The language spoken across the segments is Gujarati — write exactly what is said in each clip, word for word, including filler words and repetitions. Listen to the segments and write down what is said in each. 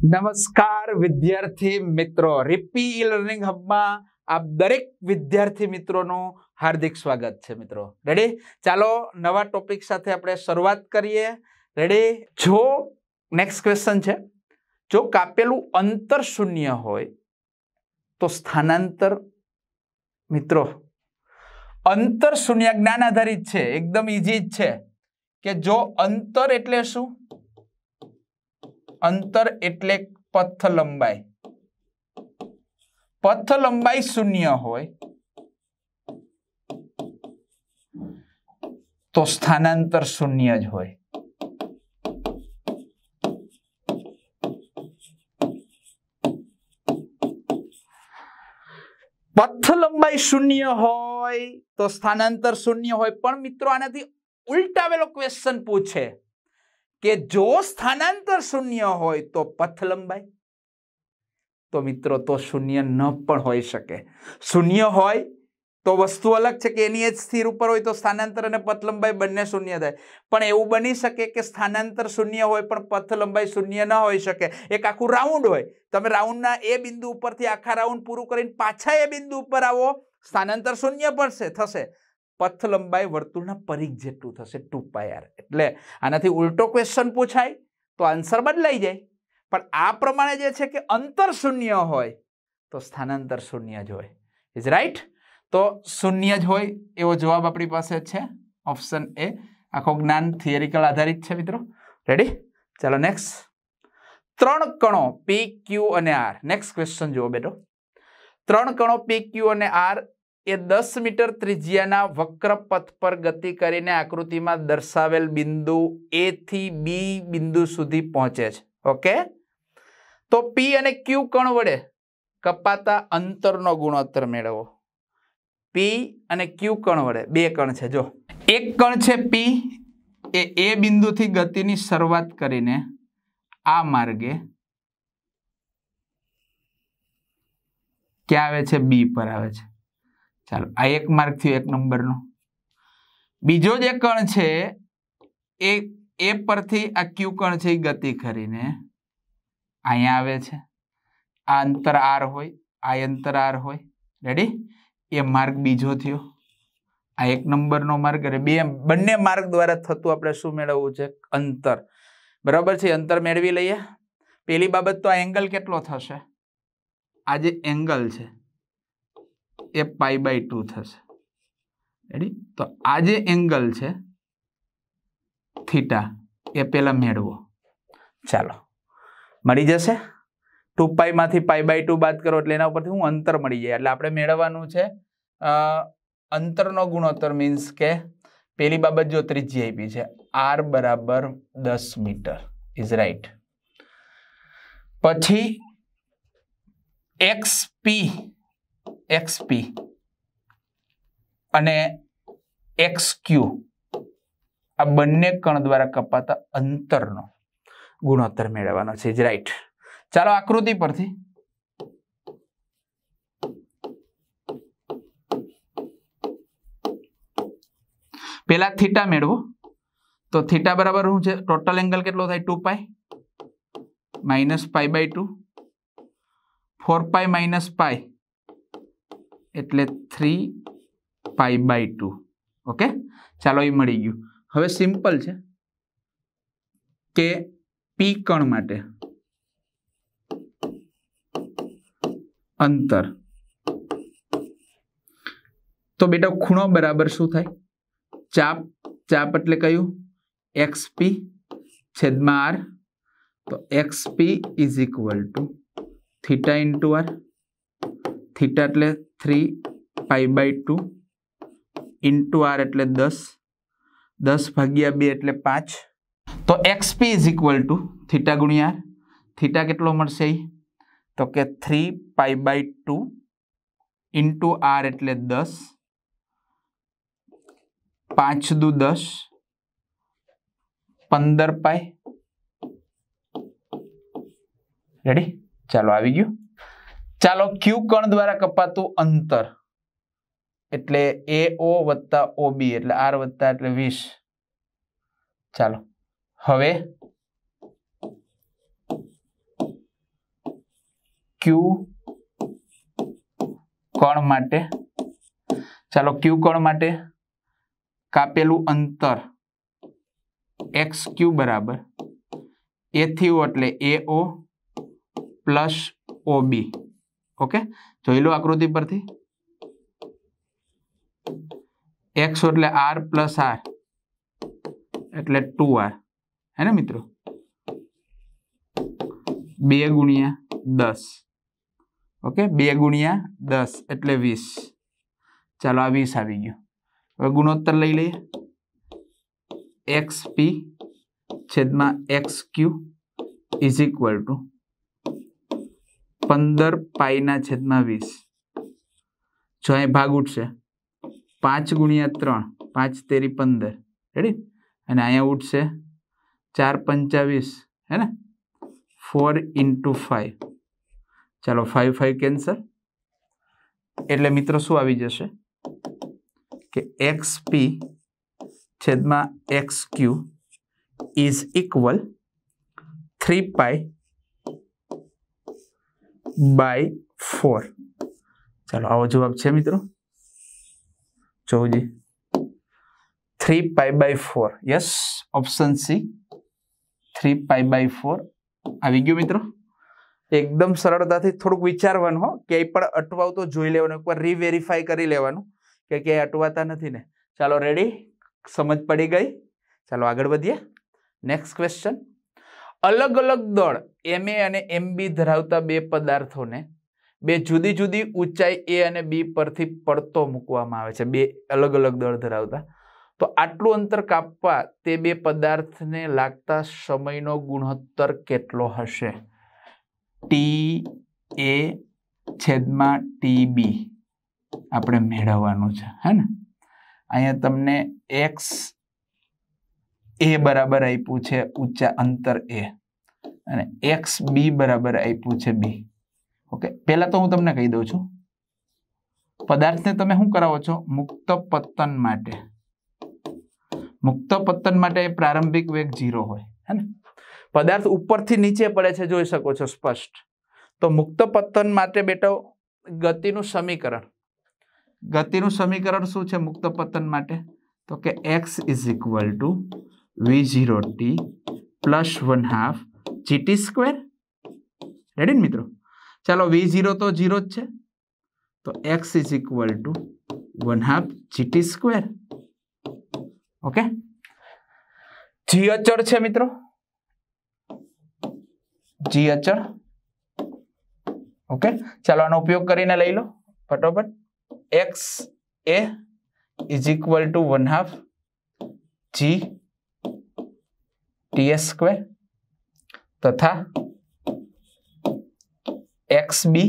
નમસ્કાર વિદ્યાર્થી મિત્રો, રીપી ઈ લર્નિંગ હબમાં આપ દરેક વિદ્યાર્થી મિત્રોનું હાર્દિક સ્વાગત છે. મિત્રો રેડી? ચાલો નવા ટોપિક સાથે આપણે શરૂઆત કરીએ. રેડી? જો નેક્સ્ટ ક્વેશ્ચન છે, જો કાપેલું અંતર શૂન્ય હોય તો સ્થાનાંતર. મિત્રો અંતર શૂન્ય જ્ઞાન આધારિત છે, એકદમ ઈઝી જ છે કે જો અંતર એટલે શું? અંતર એટલે પથ લંબાઈ. પથ લંબાઈ શૂન્ય હોય તો સ્થાનાંતર શૂન્ય જ હોય. પથ લંબાઈ શૂન્ય હોય તો સ્થાનાંતર શૂન્ય હોય. પણ મિત્રો આનાથી ઉલટાવેલો ક્વેશ્ચન પૂછે કે જો સ્થાનાંતર શૂન્ય હોય તો પથ લંબાઈ. તો મિત્રો તો શૂન્ય ન પણ હોઈ શકે. શૂન્ય હોય તો વસ્તુ અલગ છે કે એની એજ સ્થિર ઉપર હોય તો સ્થાનાંતર અને પથ લંબાઈ બંને શૂન્ય થાય. પણ એવું બની શકે કે સ્થાનાંતર શૂન્ય હોય પણ પથ લંબાઈ શૂન્ય ન હોઈ શકે. એક આખું રાઉન્ડ હોય, તમે રાઉન્ડના એ બિંદુ ઉપરથી આખા રાઉન્ડ પૂરું કરીને પાછા એ બિંદુ ઉપર આવો, સ્થાનાંતર શૂન્ય પડશે થશે, પથ લંબાઈ વર્તુળના પરિઘ જેટલું થશે, ટુ પાઈ આર. એટલે આનાથી ઉલટો ક્વેશ્ચન પૂછાય તો આન્સર બદલાઈ જાય. પણ આ પ્રમાણે જે છે કે અંતર શૂન્ય હોય તો સ્થાનાંતર શૂન્ય જ હોય. Is right? તો શૂન્ય જ હોય એવો જવાબ આપણી પાસે છે, ઓપ્શન એ. આખો જ્ઞાન થિયરિકલ આધારિત છે મિત્રો. રેડી? ચાલો નેક્સ્ટ. ત્રણ કણો પી ક્યુ અને આર. નેક્સ્ટ ક્વેશ્ચન જુઓ બેટો. ત્રણ કણો પી ક્યુ અને આર એ દસ મીટર ત્રિજ્યાના વક્ર પથ પર ગતિ કરીને આકૃતિમાં દર્શાવેલ બિંદુ એ થી બી બિંદુ સુધી પહોંચે છે. ઓકે? તો પી અને ક્યુ કણ વડે કપાતા અંતરનો ગુણોત્તર મેળવો. પી અને ક્યુ કણ વડે, બે કણ છે જો. એક કણ છે પી, એ એ બિંદુથી ગતિની શરૂઆત કરીને આ માર્ગે ક્યાં આવે છે? બી પર આવે છે. ચાલો આ એક માર્ગ થયો એક નંબરનો. બીજો જે કણ છે એ એ પરથી આ ક્યુ કણ છે એ ગતિ કરીને અહીંયા આવે છે. આ અંતર આર હોય, આ અંતર આર હોય. રેડી? એ માર્ગ બીજો થયો. આ એક નંબરનો માર્ગ. અને બે બંને માર્ગ દ્વારા થતું આપણે શું મેળવવું છે? અંતર. બરાબર છે? અંતર મેળવી લઈએ. પેલી બાબત તો આ એંગલ કેટલો થશે? આ જે એંગલ છે એ પાઈ બાય ટુ થશે. રેડી? તો આ જે એંગલ છે થીટા એ પેલા મેળવો. ચાલો મળી જશે. ટુ પાઈ માંથી પાઈ બાય ટુ બાદ કરો એટલે એના ઉપરથી હું અંતર મળી જાય. એટલે આપણે મેળવવાનું છે અંતરનો ગુણોત્તર. મીન્સ કે પેલી બાબત જો ત્રિજ્યા આપી છે આર બરાબર દસ મીટર. Is right? પછી એક્સ પી એક્સ પી અને એક્સ ક્યુ આ બંને કણ દ્વારા કપાતા અંતરનો ગુણોત્તર મેળવવાનો છે. Is right? ચાલો આકૃતિ પરથી પેલા થીટા મેળવો. તો થીટા બરાબર શું છે? ટોટલ એંગલ કેટલો થાય? Two pi minus pi by two. Four pi minus pi એટલે three pi by two. Okay? ચાલો એ મળી ગયું. હવે સિમ્પલ છે કે પી કણ માટે અંતર. તો બેટા ખૂણો બરાબર શું થાય? ચાપ. ચાપ એટલે કયું? એક્સ પી છેદમાં આર. તો X P is equal to theta into R. Theta એટલે three pi by two into R એટલે દસ. દસ ભાગ્યા બે એટલે પાંચ. તો X P is equal to theta ગુણ્યા આર. થીટા કેટલો મળશે? તો કે three pi by two into R એટલે દસ. પાંચ દુ દસ, પંદર પાઈ. રેડી? ચાલો આવી ગયું. ચાલો ક્યુ કણ દ્વારા કપાતું અંતર એટલે એ ઓ વત્તા ઓ બી એટલે આર વત્તા એટલે વીસ. ચાલો હવે ક્યુ કોણ માટે, ચાલો ક્યુ કોણ માટે કાપેલું અંતર એક્સ ક્યુ બરાબર એ થી ઓ એટલે એ ઓ પ્લસ ઓ બી. ઓકે, જોઈ લો આકૃતિ પરથી. એક્સ એટલે આર પ્લસ આર એટલે ટુ આર, હે ને મિત્રો? બે ગુણ્યા દસ. ઓકે, બે ગુણ્યા દસ એટલે વીસ. ચાલો આ વીસ આવી ગયું. હવે ગુણોત્તર લઈ લઈએ. એક્સ પી છેદમાં X Q is equal to પંદર પાઈના છેદમાં વીસ. જો અહીં ભાગ ઉઠશે પાંચ ગુણ્યા ત્રણ, પાંચ તેરી પંદર, રેડી? અને અહીંયા ઉઠશે ચાર પંચાવીસ, હે ને? Four into five. ચાલો ફાઈવ ફાઈવ કેન્સલ. એટલે મિત્રો શું આવી જશે કે એક્સ પી છેદમાં X Q is equal three pi by four. ચાલો આવો જવાબ છે મિત્રો. જોજી, three pi by four. Yes, option C three pi by four આવી ગયું મિત્રો. એકદમ સરળતાથી થોડુંક વિચારવાનું હો, ક્યાંય પણ અટવાવ તો જોઈ લેવાનું, એકવાર રીવેરીફાઈ કરી લેવાનું કે ક્યાંય અટવાતા નથી ને. ચાલો રેડી, સમજ પડી ગઈ. ચાલો આગળ વધીએ. Next question. અલગ અલગ દળ એમ એ અને એમ બી ધરાવતા બે પદાર્થોને બે જુદી જુદી ઊંચાઈ એ અને બી પરથી પડતો મૂકવામાં આવે છે. બે અલગ અલગ દળ ધરાવતા, તો આટલું અંતર કાપવા તે બે પદાર્થને લાગતા સમયનો ગુણોત્તર કેટલો હશે? ટી એ છેદમાં ટી બી આપણે મેળવવાનું છે, હે ને? અહીંયા તમને એક્સ એ બરાબર આપ્યું છે ઊંચા અંતર એ, અને એક્સ બી બરાબર આપ્યું છે બી. ઓકે, પહેલા તો હું તમને કહી દઉં છું, પદાર્થને તમે શું કરાવો છો? મુક્ત પતન માટે. મુક્ત પતન માટે પ્રારંભિક વેગ ઝીરો હોય, હે ને? પદાર્થ ઉપરથી નીચે પડે છે, જોઈ શકો છો સ્પષ્ટ. તો મુક્ત પતન માટે બેટા ગતિનું સમીકરણ, ગતિનું સમીકરણ શું છે મુક્ત પતન માટે? તો કે x is equal two V zero T plus one half GT square. Ready મિત્રો? ચાલો વી ઝીરો તો ઝીરો જ છે, તો x is equal to one half GT square. Okay, જી અચળ છે મિત્રો, જી અચળ. ઓકે, ચાલો આનો ઉપયોગ કરીને લઈ લો ફટોફટ. X A is equal to one half G T square તથા X B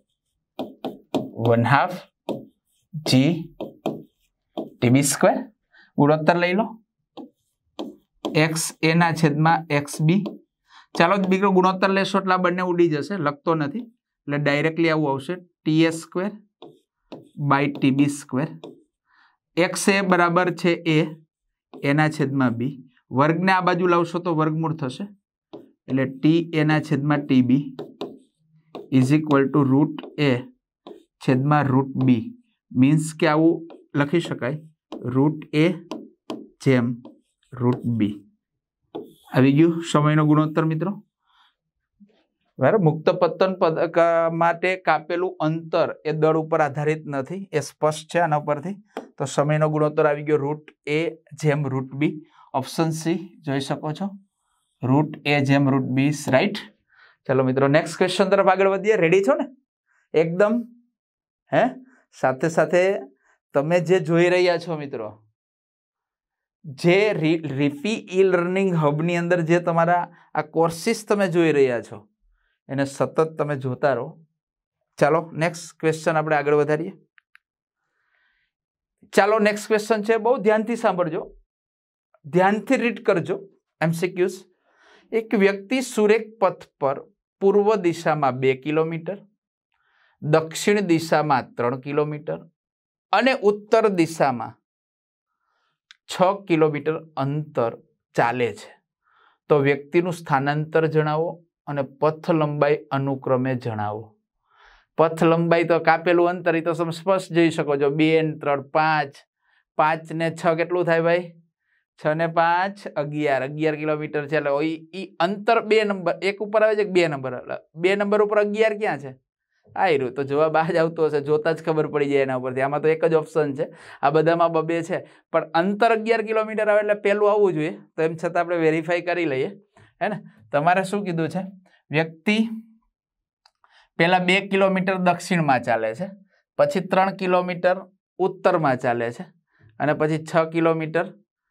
one half G T B square. ગુણોત્તર લઈ લો. એક્સ એ ના છેદમાં એક્સ બી. ચાલો બીજો ગુણોત્તર લેશો એટલે આ બંને ઉડી જશે, લખતો નથી એટલે ડાયરેક્ટલી આવું આવશે T A square by T B square. X A બરાબર છે એ, એના છેદમાં બી. વર્ગને આ બાજુ લાવશો તો વર્ગમૂળ થશે એટલે ટી એના છેદમાં T B is equal to root A છેદમાં રૂટ બી. મીન્સ કે આવું લખી શકાય રૂટ એ જેમ રૂટ બી. આવી ગયું સમયનો ગુણોત્તર મિત્રો. બરાબર, મુક્ત પતન માટે કાપેલું અંતર એ દળ ઉપર આધારિત નથી, એ સ્પષ્ટ છે આના પરથી. તો સમયનો ગુણોત્તર આવી ગયો રૂટ એ જેમ રૂટ બી. ઓપ્શન સી જોઈ શકો છો, રૂટ એ જેમ રૂટ બી રાઈટ. ચલો મિત્રો નેક્સ્ટ ક્વેશ્ચન તરફ આગળ વધીએ. રેડી છો ને એકદમ? હે, સાથે સાથે તમે જે જોઈ રહ્યા છો મિત્રો, જે રીફી ઈ લર્નિંગ હબની અંદર જે તમારા આ કોર્સિસ તમે જોઈ રહ્યા છો એને સતત તમે જોતા રહો. ચાલો નેક્સ્ટ ક્વેશ્ચન આપણે આગળ વધારીએ. ચાલો નેક્સ્ટ ક્વેશ્ચન છે, બહુ ધ્યાનથી સાંભળજો, ધ્યાનથી રીડ કરજો. એમસીક્યુઝ. એક વ્યક્તિ સુરેખ પથ પર પૂર્વ દિશામાં બે કિલોમીટર, દક્ષિણ દિશામાં ત્રણ કિલોમીટર અને ઉત્તર દિશામાં છ કિલોમીટર અંતર ચાલે છે, તો વ્યક્તિનું સ્થાનાંતર જણાવો અને પથ લંબાઈ અનુક્રમે જણાવો. पथ लंबाई तो कापेलू अंतर ई तो તમે સ્પષ્ટ જોઈ શકો છો બે ને ત્રણ પાંચ પાંચ ને છ કેટલું થાય ભાઈ છ ને પાંચ અગિયાર અગિયાર કિલોમીટર છે એટલે ઈ અંતર બે નંબર એક ઉપર આવે છે બે નંબર એટલે બે નંબર ઉપર અગિયાર ક્યાં છે આ રહ્યું તો જવાબ આ જ આવતો હશે જોતા જ ખબર પડી જાય એના ઉપરથી આમાં તો એક જ ઓપ્શન છે આ બધામાં બબે છે પણ અંતર અગિયાર કિલોમીટર આવે એટલે પહેલું આવવું જોઈએ તો એમ છતાં આપણે વેરીફાઈ કરી લઈએ હે ને તમારે શું કીધું છે વ્યક્તિ પેલા બે કિલોમીટર દક્ષિણમાં ચાલે છે પછી ત્રણ કિલોમીટર ઉત્તરમાં ચાલે છે અને પછી છ કિલોમીટર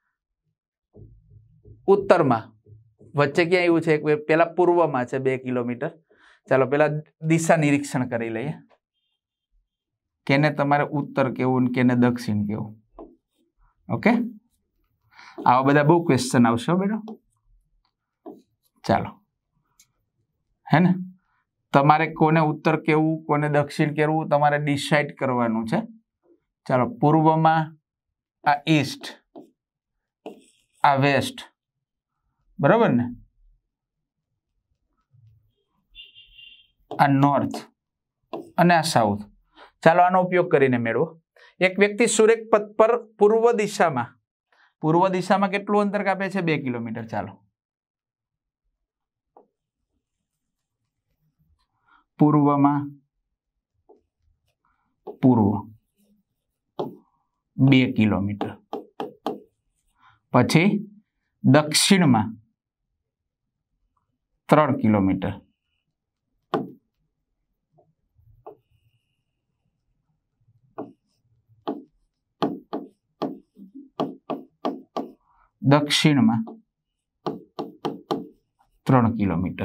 ઉત્તરમાં વચ્ચે ક્યાં આવ્યું છે પેલા પૂર્વમાં છે બે કિલોમીટર ચાલો પેલા દિશા નિરીક્ષણ કરી લઈએ કેને તમારે ઉત્તર કેવું ને કેને દક્ષિણ કેવું ઓકે આવા બધા બહુ ક્વેશ્ચન આવશે બેટો ચાલો હે ને તમારે કોને ઉત્તર કેવું કોને દક્ષિણ કેવું તમારે ડિસાઇડ કરવાનું છે ચાલો પૂર્વમાં આ ઈસ્ટ આ વેસ્ટ બરાબર ને આ નોર્થ અને આ સાઉથ ચાલો આનો ઉપયોગ કરીને મેળવો એક વ્યક્તિ સુરેખ પથ પર પૂર્વ દિશામાં પૂર્વ દિશામાં કેટલું અંતર કાપે છે બે કિલોમીટર ચાલો પૂર્વમાં પૂર્વ બે કિલોમીટર પછી દક્ષિણમાં ત્રણ કિલોમીટર દક્ષિણમાં ત્રણ કિલોમીટર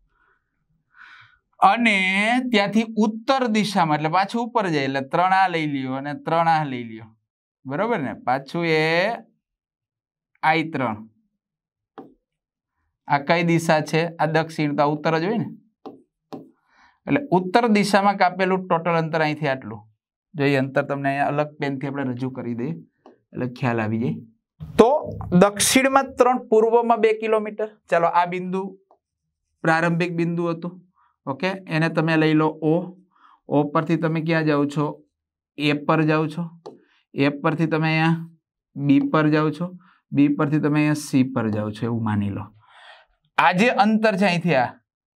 અને ત્યાંથી ઉત્તર દિશામાં એટલે પાછું ઉપર જાય એટલે ત્રણ આ લઈ લ્યો અને ત્રણ આ લઈ લ્યો બરોબર ને પાછું એ આઈ ત્રણ આ કઈ દિશા છે આ દક્ષિણ તો ઉત્તર જ હોય ને એટલે ઉત્તર દિશામાં કાપેલું ટોટલ અંતર અહીંથી આટલું જોઈએ અંતર તમને અહીંયા અલગ પેનથી આપણે રજૂ કરી દઈએ એટલે ખ્યાલ આવી જાય તો દક્ષિણમાં ત્રણ પૂર્વમાં બે કિલોમીટર ચાલો આ બિંદુ પ્રારંભિક બિંદુ હતું ઓકે એને તમે લઈ લો ઓ ઓ પરથી તમે ક્યાં જાઓ છો એ પર જાઓ છો એ પરથી તમે અહીંયા બી પર જાઓ છો બી પરથી તમે અહીંયા સી પર જાઓ છો એવું માની લો આ જે અંતર છે અહીંથી આ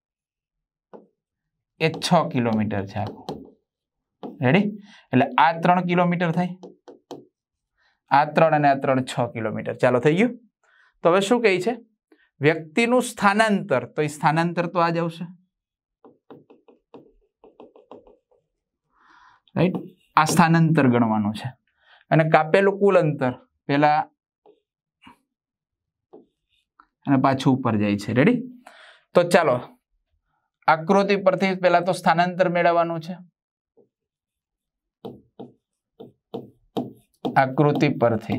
એ છ કિલોમીટર છે આખું રેડી એટલે આ ત્રણ કિલોમીટર થાય આ ત્રણ અને આ ત્રણ છ કિલોમીટર ચાલો થઈ ગયું તો હવે શું કહે છે વ્યક્તિનું સ્થાનાંતર તો એ સ્થાનાંતર તો આ જ આવશે રાઈટ આ સ્થાનાંતર ગણવાનું છે અને કાપેલું કુલ અંતર પેલા અને પાછું ઉપર જાય છે રેડી તો ચાલો આકૃતિ પરથી પેલા તો સ્થાનાંતર મેળવવાનું છે આકૃતિ પરથી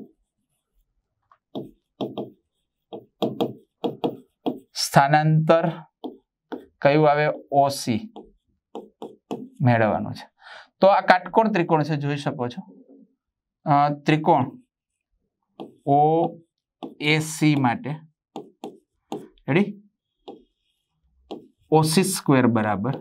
સ્થાનાંતર કયું આવે ઓસી મેળવવાનું છે તો આ કાટકોણ ત્રિકોણ છે જોઈ શકો છો ત્રિકોણ ઓ એ સી માટે રેડી ઓસી સ્ક્વેર બરાબર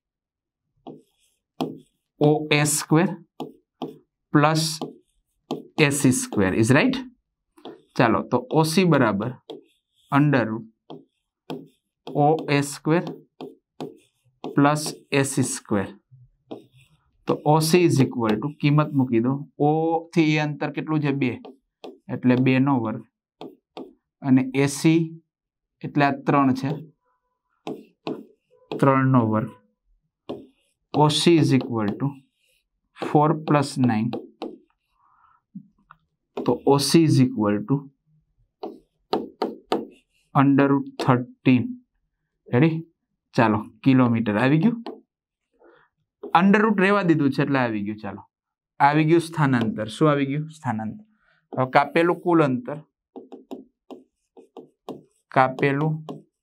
O A square plus AC square is right ચાલો તો ઓસી બરાબર under root O A square plus AC square તો ઓસી ઇઝ ઇક્વલ ટુ કિંમત મૂકી દો ઓ થી એ અંતર કેટલું છે બે એટલે બે નો વર્ગ અને એસી એટલે આ ત્રણ છે ત્રણ નો વર્ગ OC is equal to four plus nine तो OC is equal to under root thirteen ready चालो किलोमीटर आ गयु अंडर रूट रेवा दीधु छे એટલે આવી ગયું ચાલો આવી ગયું સ્થાનાંતર શું આવી ગયું સ્થાનાંતર હવે કાપેલું કુલ અંતર કાપેલું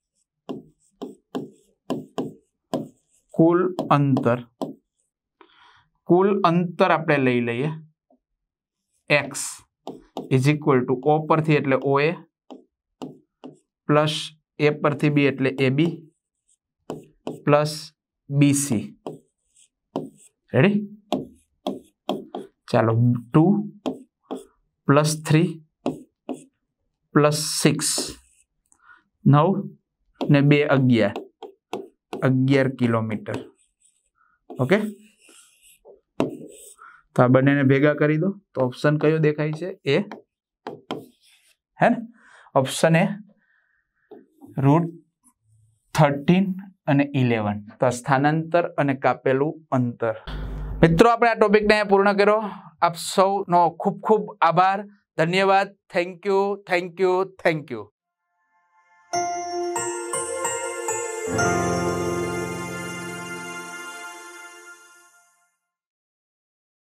કુલ અંતર कुल अंतर आपणे लई लईए x is equal to O परथी एटले ओ ए प्लस ए परथी बी एटले A B plus B C ready? ચાલો two plus three plus six, નવ ને બે અગિયાર, અગિયાર કિલોમીટર. ઓકે, તો આ બંનેને ભેગા કરી દો તો ઓપ્શન કયો દેખાય છે? એ હે ને? ઓપ્શન એ રૂટ થર્ટીન અને ઇલેવન. તો સ્થાનાંતર અને કાપેલું અંતર. મિત્રો આપણે આ ટોપિકને પૂર્ણ કર્યો. આપ સૌનો ખૂબ ખૂબ આભાર, ધન્યવાદ. Thank you, thank you, thank you.